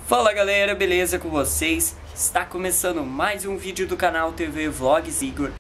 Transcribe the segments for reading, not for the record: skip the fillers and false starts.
Fala galera, beleza com vocês? Está começando mais um vídeo do canal TV Vlogs Igor.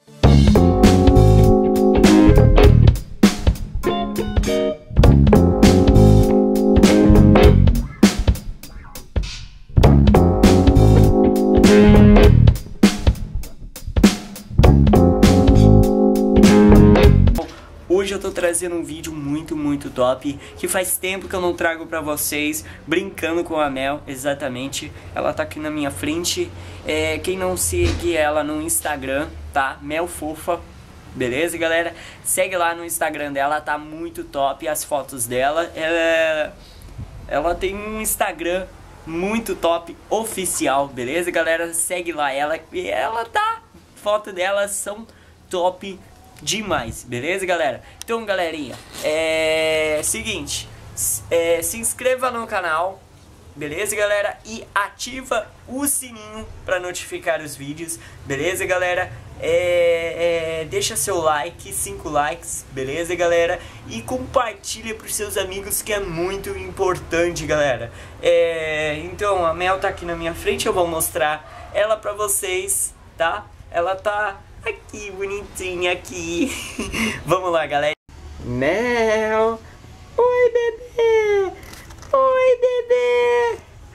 Hoje eu tô trazendo um vídeo muito top, que faz tempo que eu não trago pra vocês, brincando com a Mel, exatamente. Ela tá aqui na minha frente, quem não segue ela no Instagram, tá? Mel Fofa, beleza galera? Segue lá no Instagram dela, tá muito top as fotos dela. Ela tem um Instagram muito top, oficial, beleza galera? Segue lá ela tá, foto delas são top demais, beleza galera? Então galerinha, seguinte, se inscreva no canal, beleza galera? E ativa o sininho para notificar os vídeos, beleza galera? Deixa seu like, 5 likes, beleza galera? E compartilha para os seus amigos, que é muito importante galera. Então a Mel tá aqui na minha frente, eu vou mostrar ela para vocês, tá? Ela tá aqui, bonitinha aqui. Vamos lá, galera. Mel. Oi, bebê. Oi, bebê.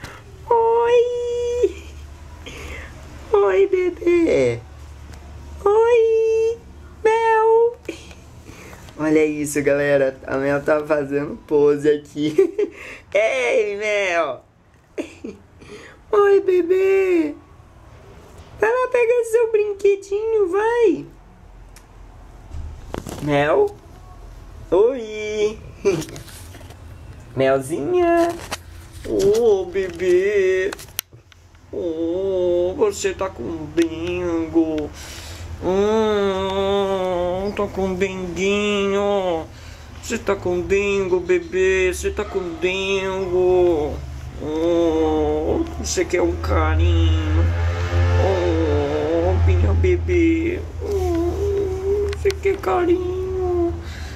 Oi. Oi, bebê. Oi, Mel. Olha isso, galera. A Mel tá fazendo pose aqui. Ei, Mel. Oi, bebê. Vai lá pegar seu brinquedinho, vai. Mel. Oi. Melzinha. Oh, bebê. Oh, você tá com dengo. Tá com denguinho. Você tá com dengo, bebê. Você tá com dengo. Você quer um carinho. Minha bebê, você quer carinho?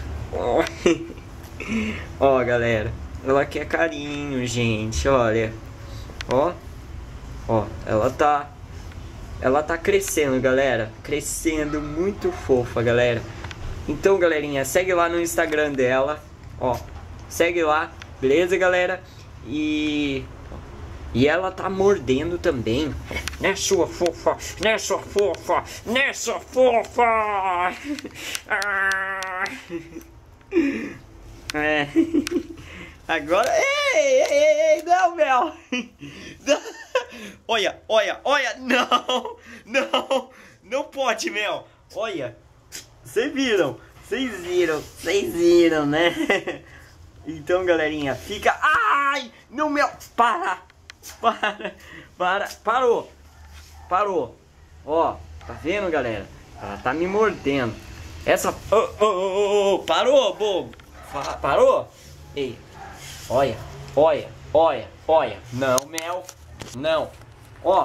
Ó, galera, ela quer carinho, gente, olha. Ó, ela tá crescendo, galera. Crescendo, muito fofa, galera. Então, galerinha, segue lá no Instagram dela. Ó, segue lá, beleza, galera? E ela tá mordendo também. Né, sua fofa? Né, sua fofa? Né, sua fofa? Agora... Ei, não, Mel. Olha. Não pode, Mel. Olha. Vocês viram, né? Então, galerinha, fica... Ai, não, Mel. Parou. Ó, tá vendo, galera? Ela tá me mordendo. Essa... Parou, bobo. Parou? Ei, olha. Não, Mel. Não. Ó.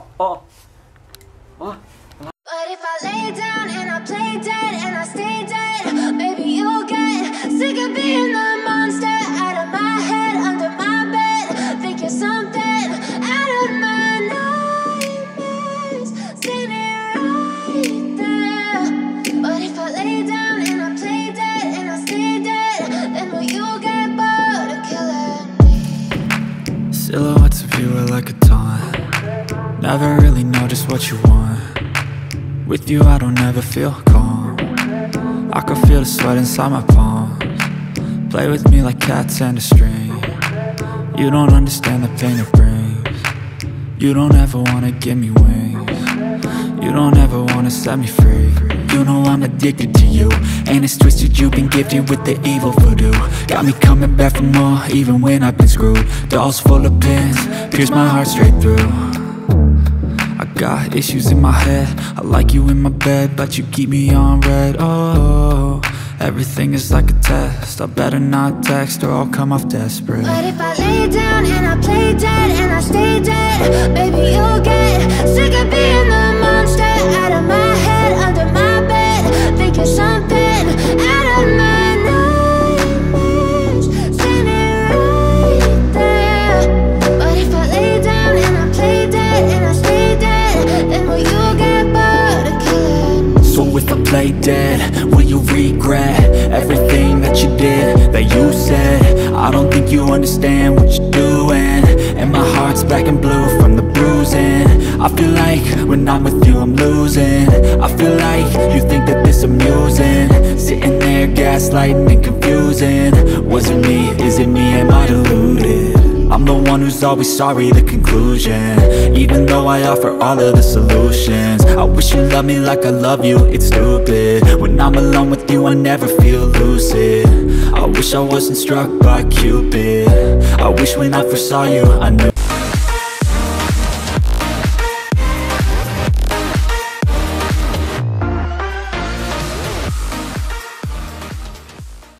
But if I lay down and I play dead and I stay dead, maybe you'll get sick of being the monster out of my head, under my bed. Think you're something out of my nightmares, standing right there. But if I lay down and I play dead and I stay dead, then will you get bored of killing me? Silhouettes of you are like a taunt. Never really know just what you want. With you I don't ever feel calm. I can feel the sweat inside my palms. Play with me like cats and a string. You don't understand the pain it brings. You don't ever wanna give me wings. You don't ever wanna set me free. You know I'm addicted to you, and it's twisted, you've been gifted with the evil voodoo. Got me coming back for more, even when I've been screwed. Dolls full of pins, pierce my heart straight through. I got issues in my head, I like you in my bed, but you keep me on red. Oh, everything is like a test, I better not text or I'll come off desperate. But if I lay down and I play dead and I stay dead, maybe you'll get sick of being the monster out of my head, under my bed. Think you're something out of my nightmares, standing right there. But if I lay down think you understand what you're doing. And my heart's black and blue from the bruising. I feel like when I'm with you I'm losing. I feel like you think that this amusing. Sitting there gaslighting and confusing. Was it me? Is it me? Am I deluded? I'm the one who's always sorry, the conclusion. Even though I offer all of the solutions. I wish you loved me like I love you, it's stupid. When I'm alone with you I never feel lucid. I wish I wasn't struck by Cupid. I wish when I first saw you I knew